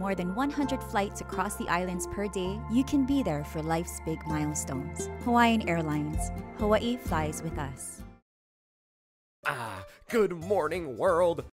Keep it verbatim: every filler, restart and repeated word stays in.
more than one hundred flights across the islands per day, you can be there for life's big milestones. Hawaiian Airlines. Hawaii flies with us. Ah, good morning, world.